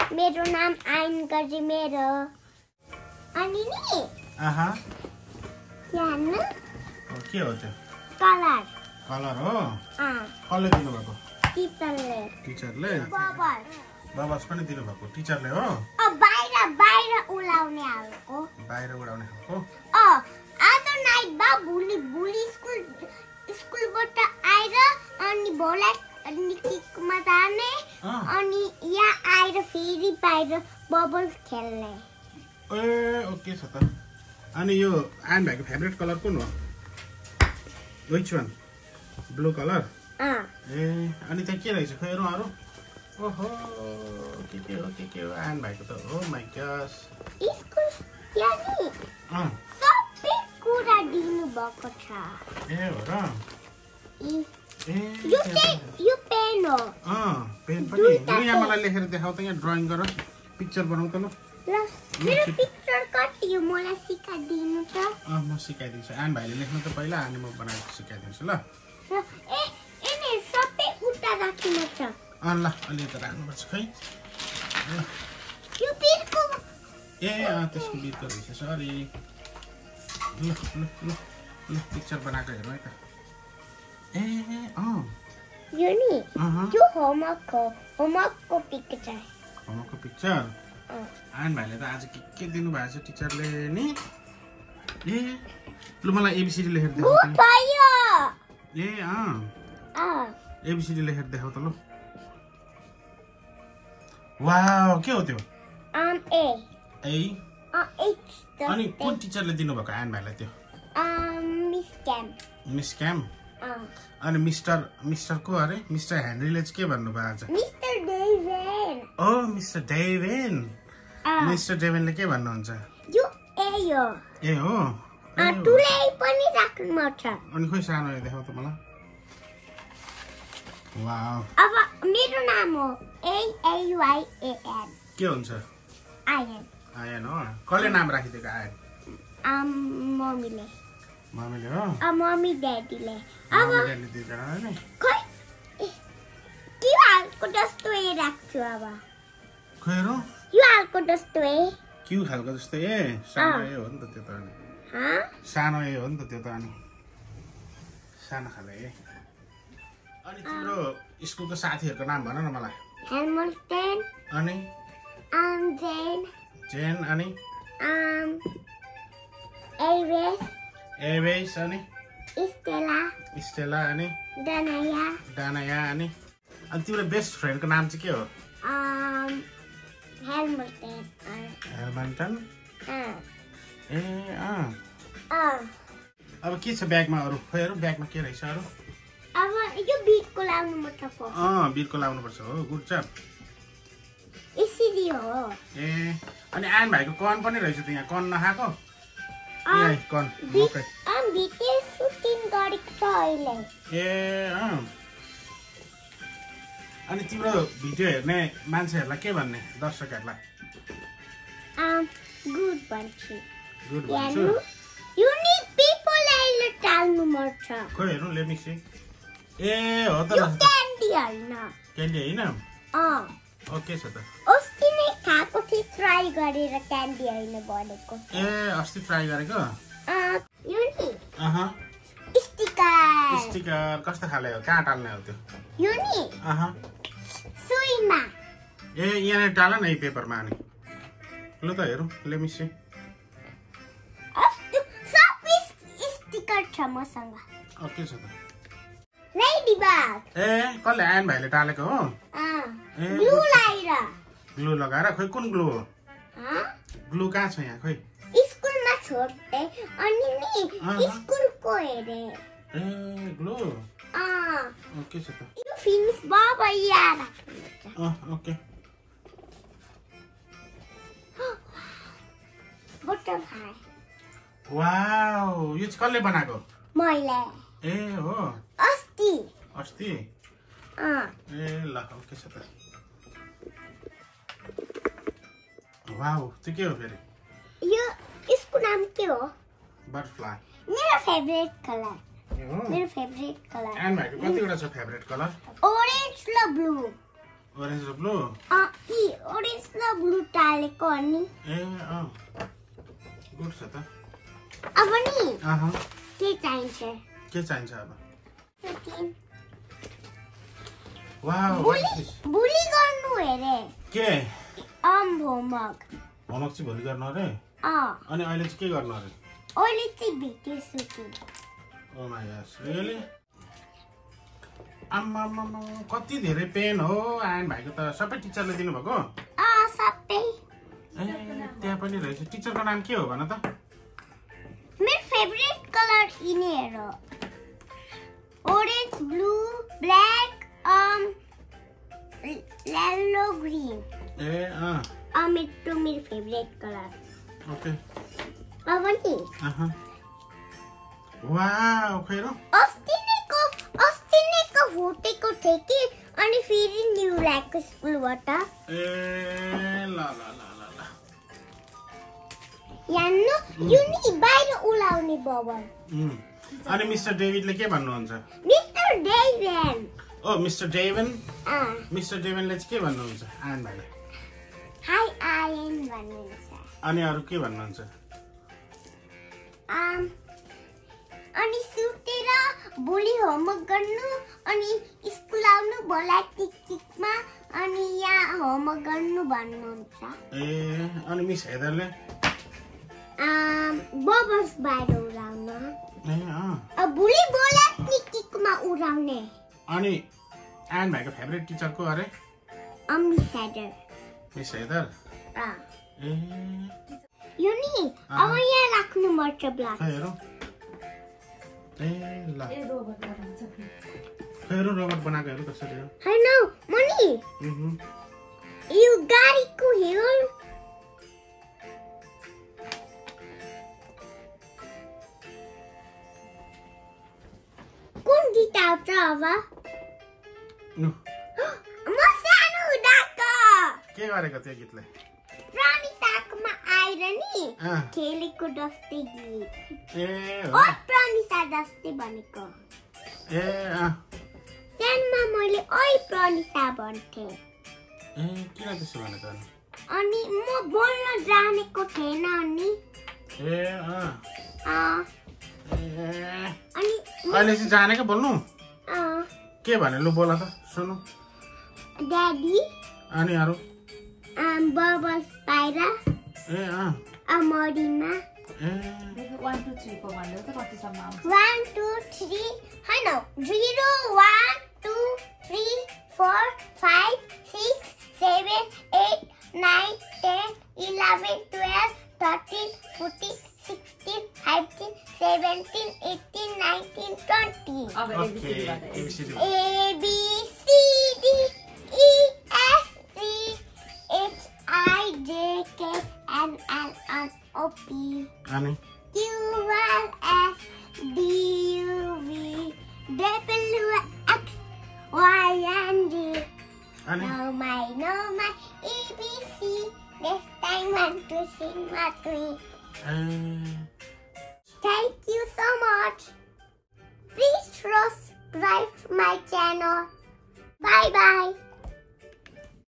मेरो नाम आइन गरी मेरो अनि नि आहा यहाँ के हो त्यो कलर कलर हो कसले दिनु भएको टिचरले बबल्स पनि दिनु भएको टिचरले हो बाहिर उडाउने खालको आज नाइट बा भोलि स्कुलबाट आएर अनि भोला अनि किकमा जाने अनि यहाँ आएर फेरि बाहिर बबल्स खेल्ने ए ओके छ त अनि यो आइन भाइको फेभरेट कलर कुन हो व्हिच वान ब्लू कलर ए अनि त्यहाँ के रहेछ खोइ अरू ओहो के हो आइन भाइको त हो माइ गॉड स्कुल यानी सबै कुरा दिनु भएको छ ए हो र यो पेन हो पेन पनि यहाँ मलाई लेखेर देखाउ त यहाँ ड्राइङ गर पिक्चर बनाउ त ल मेरो पिक्चर कति हो मलाई सिकाइदिनु त म सिकाइदिन्छु आइन भाइले लेख्नु त पहिला अनि म बनाएर सिकाइदिन्छु ल एने सबै उता राख्नु छ ल अलि त राख्नुपर्छ खै यो बिर्को त्यसको बिर्को रहेछ सरी ल पिक्चर बनाएको हेरौँ है त यो नि यो होमवर्कको पिक्चर आइन भाइले त आज के दिनु भएको छ टिचरले नि ल मलाई एबिसिडी लेखेर देखाउ त एबिसिडी लेखेर देखाउ त ल वाउ के हो त्यो अनि कुन टिचरले दिनु भएको आइन भाइलाई त्यो मिस क्याम अनि मिस्टर को अरे मिस्टर हेनरीले चाहिँ के भन्नुभयो आज मिस्टर डेभन मिस्टर डेभनले के भन्नुहुन्छ ए हो अनि खोइ सानो देखाउ त मलाई वाउ अब मेरो नाम हो AAYAN के हुन्छ आयन हो कसले नाम राखिदिएको आयन मम्मीले हो मम्मी ड्याडीले दिएको हैन खोइ के हालको जस्तो राख्छु अब खोइरो यो हालको जस्तो क्यु खालको जस्तो सानो हो नि त त्यो त अनि सानो हो नि त त्यो त अनि सानो खाले अनि तिम्रो स्कुलको साथीहरुको नाम भन न मलाई हेमल्टन अनि जेन अनि एवेस अनि स्टेला अनि दानाया अनि तिम्रो बेस्ट फ्रेन्डको नाम चाहिँ के हो हेमल्टन अब के छ ब्यागमा अरू खोइ अरू ब्यागमा के रहेछ अरू अब यो बिटको लाउनु पर्छ बिटको लाउनु पर्छ हो गुड जब यसरी हो अनि आइन भाइको कन पनि रहेछ त यहाँ कन नखाएको कन मकै बिटे सुटिङ गरेको छ अहिले अनि तिम्रो भिडियो हेर्ने मान्छेहरुलाई के भन्ने दर्शकहरुलाई गुड भन्छु गुड भन्छु यु नीड पीपल अहिले टाल्नु पर्छ खोइ हेरौँ लेट मी सी हो त क्यान्डी हैन ओके छ त अस्ति नै खाएको थिए ट्राई गरेर क्यान्डी हैन भनेको अस्ति ट्राई गरेको यो नि स्टिकर कस्तो खाले हो कहाँ टाल्ने हो त्यो यो नि सुईमा यहाँ टाल न यो पेपरमा अनि ल त हेरौँ लेट मी सी सबै स्टिकर छ मसँग ओके छ त लेडीबग कसले आयन भाइले टालेको हो ग्लु लगाएर खोइ कुन ग्लु हो ग्लु कहाँ छ यहाँ खोइ स्कुलमा छोड्दै अनि नि स्कुलको हेरे ग्लु ओके छ त यो फिनिश भयो यार ओके बटरफ्लाई वाउ यो चाहिँ कसले बनाएको मैले हो अस्ति ल ओके छ त वाउ त्यो के हो फेरि यो यसको नाम के हो बटरफ्लाई मेरो फेभरेट कलर एन्ड भाइको कतिवटा छ फेभरेट कलर ओरेन्ज र ब्लू ओरेन्ज र ब्लू orange र blue टालेको अनि ए गुड छ त अब नि के चाहिन्छ अब Thirteen. वाउ बुली गर्नु हेरे के होमवर्क चाहिँ भोलि गर्नु अरे अनि अहिले चाहिँ के गर्नु अरे अहिले चाहिँ video shooting oh my god really आम्मा कति धेरै पेन हो आयन भाइको त सबै टिचरले दिनु भएको सबै त्यहाँ पनि रहेछ टिचरको नाम के हो भन त मेरो फेभरेट कलर यिनीहरु orange blue black yellow green मेरो फेभरेट कलर ओके अब नि वाउ खै र अस्ति नै को फुटेको थियो कि अनि फेरि न्यू ल्याएको स्कुलबाट ए ल यान्नु यो नि बाहिर उलाउने बबल अनि मिस्टर डेभिडले के भन्नुहुन्छ mister Devon mister Devon mister डेभनले चाहिँ के भन्नुहुन्छ आयन भाइले हाई आयन भन्नुहुन्छ अनि अरु के भन्नुहुन्छ अनि सुतेर भोलि होमवर्क गर्नु अनि स्कुल आउनु भोला टिकटिकमा अनि यहाँ होमवर्क गर्नु भन्नुहुन्छ ए अनि मिस हेदरले बबल्स बाहिर उडाउन भोलि भोला टिकटिकमा उडाउने अनि आयन भाइको फेभरेट टिचर को अरे मिस हेदर मिस हेदर ए यो नि अब यहाँ राख्नु पर्छ ब्ल्याक हेरौँ ए ल हेरौँ रोबोट बनाएको हेरौँ कसरी हो हैन मनी यो गाडीको हेर कुन गीत आउँछ अब म सानो हुँदाको के गरेको त्यो गीतले प्राणिताकोमा आएर नि खेलेको जस्तै गीत ए हो प्राणिता जस्तै भनेको ए सानोमा मैले ओइ प्राणिता भन्थे ए किन त्यसो भनेको अनि म बोल्न जानेको थिएन अनि ए अनि अहिले चाहिँ जानेको बोल्नु के भने लु बोल त सुनु ड्याडी अनि अरु बबल्स बाहिर मरिमा 1 2 3 को भन्दै त कतिसम्म आउँछ 1 2 3 हैन 0 1 2 3 4 5 6 7 8 9 10 11 12 13 14 16 15 17 18 19 20 अब ABCD A B C D E F G H I J K L M N O P अनि Q R S D U V W X Y and Z. अनि Know my ABC. Next time want to sing with me. Thank you so much. Please subscribe to my channel. Bye bye.